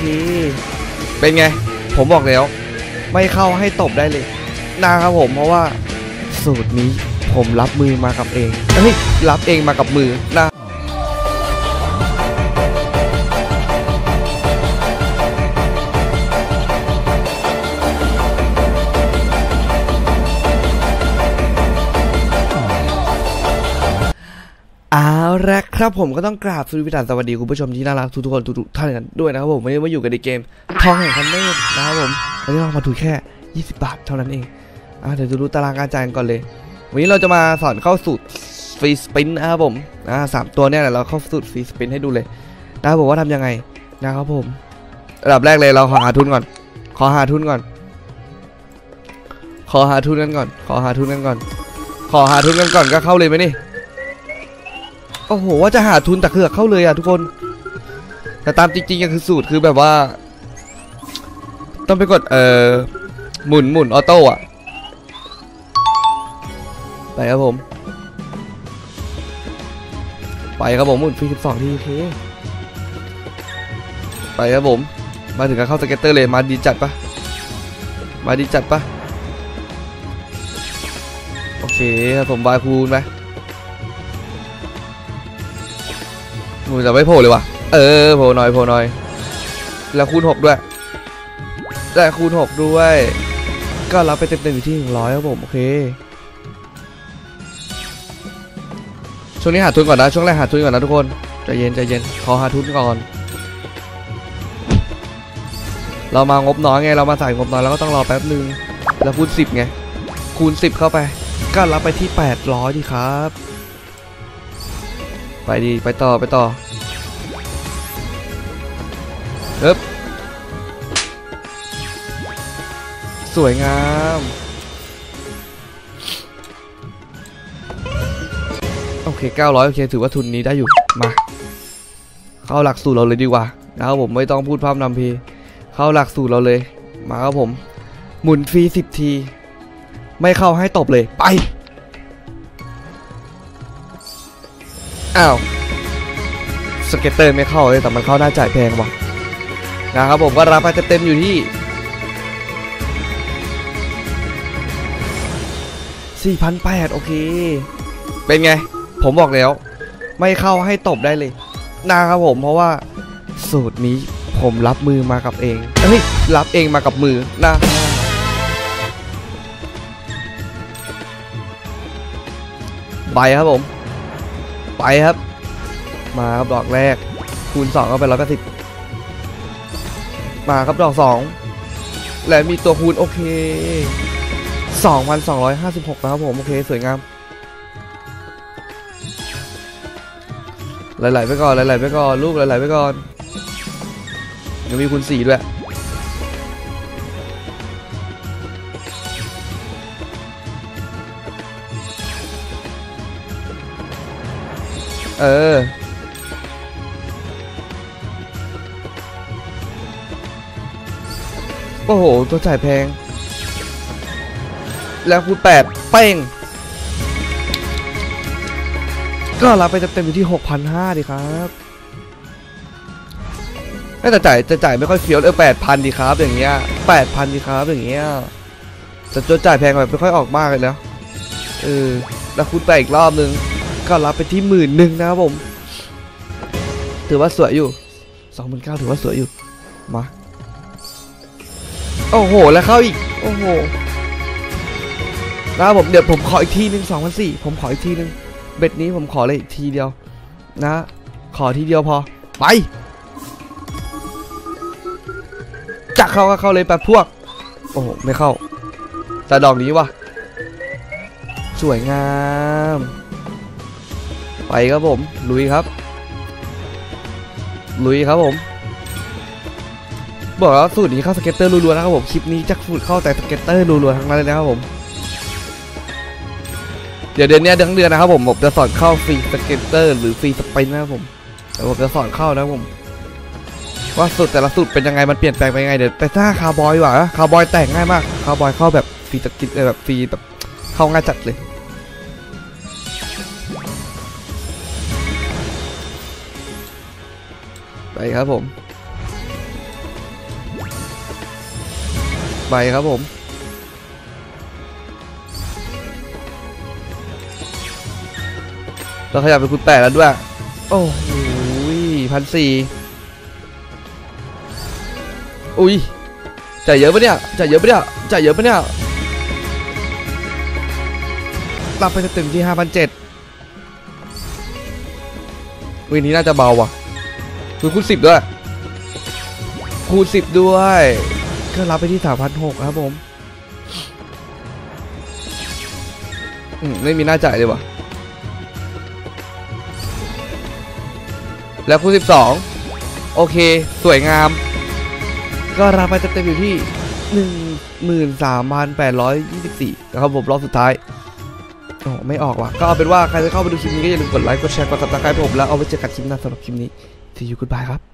เคเป็นไงผมบอกแล้วไม่เข้าให้ตบได้เลยนะครับผมเพราะว่าสูตรนี้ผมรับมือมากับเองรับเองมากับมือนะเอาละครับผมก็ต้องกราบสวัสดีคุณผู้ชมที่น่ารักทุกคนทุกท่านกันด้วยนะครับผมวันนี้มาอยู่กันในเกมทองแห่งคันเนตนะครับผมวันนี้เรามาถูกแค่20 บาทเท่านั้นเองเดี๋ยวดูตารางการจ่ายก่อนเลยวันนี้เราจะมาสอนเข้าสูตรฟรีสปินนะครับผม3ตัวเนี่ยเราเข้าสูตรฟรีสปินให้ดูเลยนะครับผมว่าทำยังไงนะครับผมอันดับแรกเลยเราขอหาทุนก่อนขอหาทุนกันก่อนก็เข้าเลยไหมนี่โอ้โหว่าจะหาทุนแต่คือเข้าเลยทุกคนแต่ตามจริงๆก็คือสูตรคือแบบว่าต้องไปกดหมุนออโต้ไปครับผมหมุนฟรี12 ทีโอเคไปครับผมมาถึงการเข้าสเก็ตเตอร์เลยมาดีจัดปะโอเคครับผมบายคูณไหมมึงจะไม่โผล่เลยวะโผล่หน่อยแล้วคูณ6ด้วยก็รับไปเต็มอยู่ที่100ครับผมโอเคช่วงนี้หาทุนก่อนนะช่วงแรกหาทุนก่อนนะทุกคนใจเย็นขอหาทุนก่อนเรามางบน้อยไงเรามาใส่งบน้อยแล้วก็ต้องรอแป๊บนึงแล้วคูณ10ไงคูณ10เข้าไปก็รับไปที่800ดีครับไปต่อสวยงามโอเค900โอเคถือว่าทุนนี้ได้อยู่มาเข้าหลักสูตรเราเลยดีกว่านะครับผมไม่ต้องพูดพร่ำนำเพเข้าหลักสูตรเราเลยมาครับผมหมุนฟรี10 ทีไม่เข้าให้ตบเลยไปอ้าวสเก็ตเตอร์ไม่เข้าเลยแต่มันเข้าหน้าจ่ายแพงว่ะนะครับผมก็รับไปเต็มอยู่ที่4,800โอเคเป็นไงผมบอกแล้วไม่เข้าให้ตบได้เลยนะครับผมเพราะว่าสูตรนี้ผมรับมือมากับเองรับเองมากับมือนะไปครับผมไปครับมาครับดอกแรกคูณ2ก็เป็น180มาครับดอก2และมีตัวคูณโอเค2,256นะครับผมโอเคสวยงามไหลไปก่อนลูกไหลไปก่อนยังมีคูณ4ด้วยโอ้โหตัวจ่ายแพงแล้วคูณ8เป้งก็รับไปเต็มอยู่ที่ 6,500 ดีครับแต่จ่ายไม่ค่อยเฟี้ยว8,000 ดีครับอย่างเงี้ย8,000 ดีครับอย่างเงี้ยแต่ตัวจ่ายแพงแบบไม่ค่อยออกมากเลยแล้วแล้วคูณ8อีกรอบนึงก็รับไปที่11,000นะครับผมถือว่าสวยอยู่ 29,000ถือว่าสวยอยู่มาโอ้โหแล้วเข้าอีกโอ้โหนะครับผมเดี๋ยวผมขออีกทีนึง2,400ผมขออีกทีนึงเบ็ดนี้ผมขอเลยอีกทีเดียวนะขอทีเดียวพอไปจะเข้าก็เข้าเลยแบบพวกโอ้โหไม่เข้าแต่ดอกนี้วะสวยงามไปครับผมลุยครับผมบอกแล้วสูตรนี้เข้าสเก็ตเตอร์รัวๆนะครับผมคลิปนี้จะสูตรเข้าแต่สเก็ตเตอร์รัวๆทั้งนั้นเลยนะครับผมเดี๋ยวเดือนนี้ทั้งเดือนนะครับผมจะสอนเข้าฟรีสเก็ตเตอร์หรือฟรีสปินนะครับผมแต่ผมจะสอนเข้านะผมว่าสูตรแต่ละสูตรเป็นยังไงมันเปลี่ยนแปลงไปยังไงเดี๋ยวแต่ถ้าคาร์บอยว่ะคาร์บอยแต่งง่ายมากคาร์บอยเข้าแบบฟรีสกินแบบฟรีแบบเข้าง่ายจัดเลยไปครับผมไปครับผมเราขยับไปคูณ8แล้วด้วยโอ้โห1,400อุ้ยจ่ายเยอะปะเนี่ยจ่ายเยอะปะเนี่ยจ่ายเยอะปะเนี่ยรับไปเต็มที่5,700วินนี้น่าจะเบาว่ะคูณ10ด้วยคูณ10ด้วยก็รับไปที่ 3,600 ครับผมไม่มีหน้าจ่ายเลยว่ะแล้วคูณ12โอเคสวยงามก็รับไปเต็มๆอยู่ที่ 13,824 นะครับผมรอบสุดท้ายโอ้ไม่ออกว่ะก็เอาเป็นว่าใครจะเข้าไปดูคลิปนี้ก็อย่าลืมกดไลค์กดแชร์กดซับสไครป์ผมแล้วเอาไว้เจอกันคลิปหน้าสำหรับคลิปนี้ See you goodbye ครับ